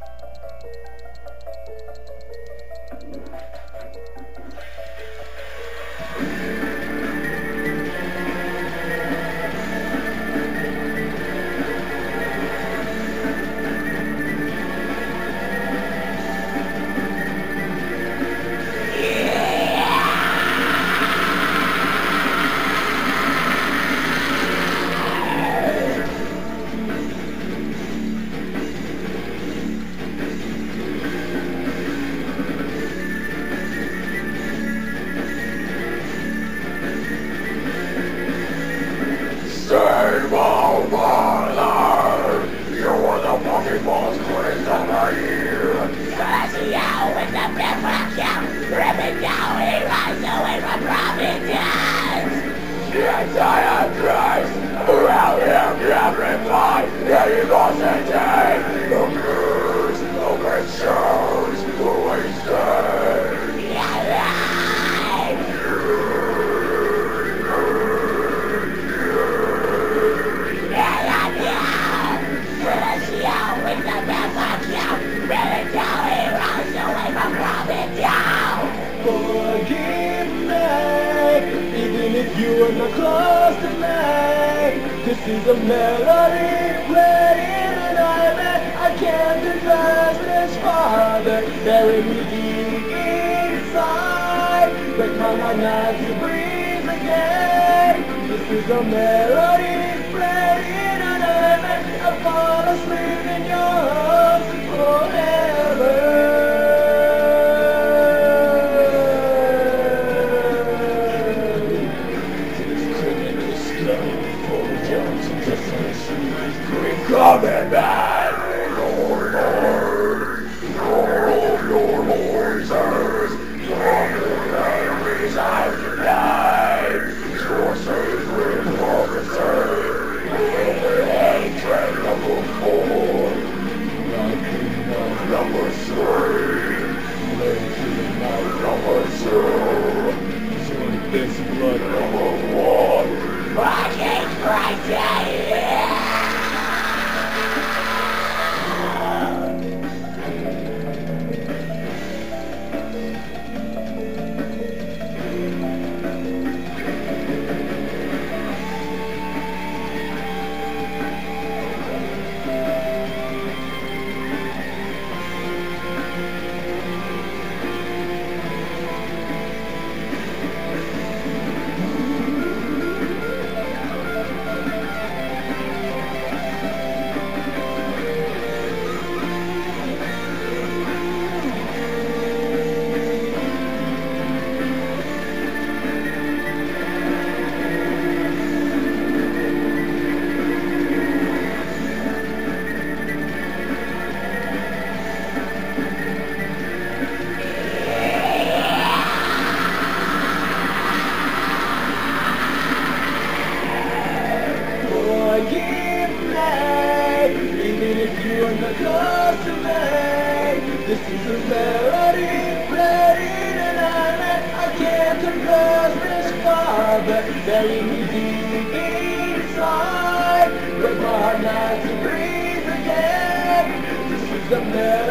You are not close to me. This is a melody played in an island. I can't confess this farther. Bury me deep inside. Break my heart not to breathe again. This is a melody played in an island. I fall asleep in your arms forever. Coming back, Lord, your voices, your enemies I've denied, sources with prophecy, hatred number 4, number 3, number 2, this blood number 1, I can't cry. This is a melody played in an island. I can't confess this father. Bury me deep inside. Break my heart not to breathe again. This is a melody.